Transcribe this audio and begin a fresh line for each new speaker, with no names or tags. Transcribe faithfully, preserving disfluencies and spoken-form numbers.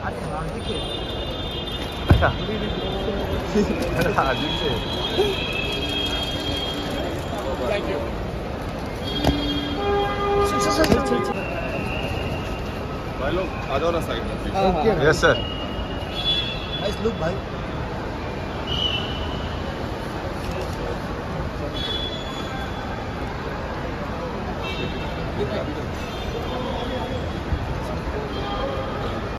अच्छा
Thank you.
भाई लोग आ जाओ ना साइड में।
Yes sir.
Nice look, bhai.